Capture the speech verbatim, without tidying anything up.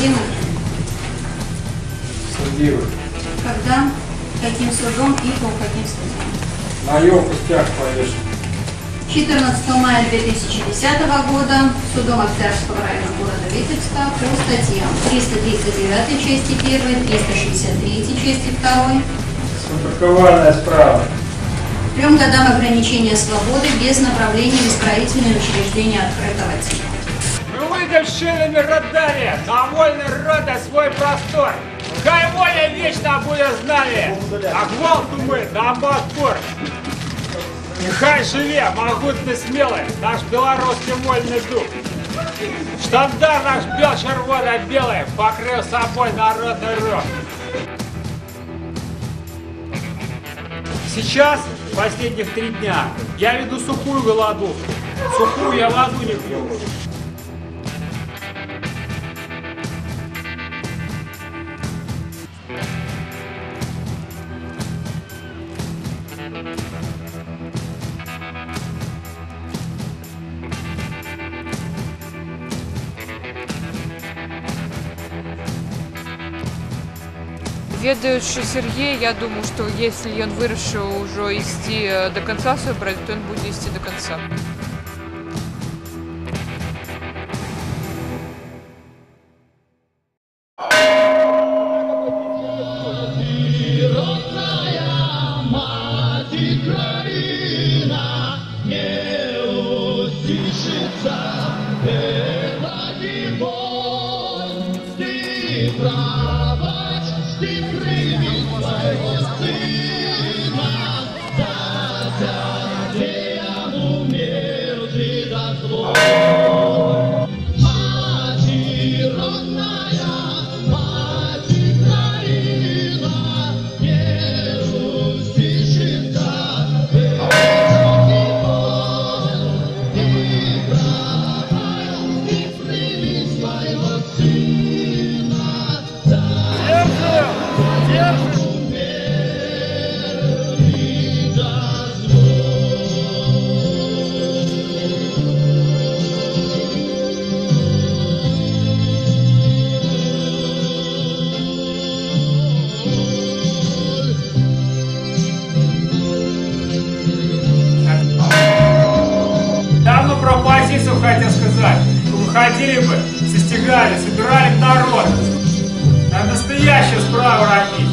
судимы? Судимы. Когда? Каким судом и по каким статьям? Мое пустяк повешен. четырнадцатого мая две тысячи десятого года судом Октябрьского района города Витебска по статьям триста тридцать девятой части первой, триста шестьдесят третьей части второй. Сфабрикованная справа. Трем годам ограничения свободы без направления в исправительные учреждения открытого типа. Мы выйдем шинами радария на вольный рода свой простор. Хай воля вечно будет с нами, а гвалту мы дам отпор. Нехай живе, могутно смелый, наш белорусский вольный дух. Штандар наш бел-червоно-белый покрыл собой народный рух. Сейчас, последних три дня, я веду сухую голодовку. Сухую я воду не пью. Ведаючы Сергей, я думаю, что если он вырашыў ужо ісці до конца свой праект, то он будет ісці до конца. Хотел сказать, выходили бы, состягали, собирали народ. На настоящую справу робить.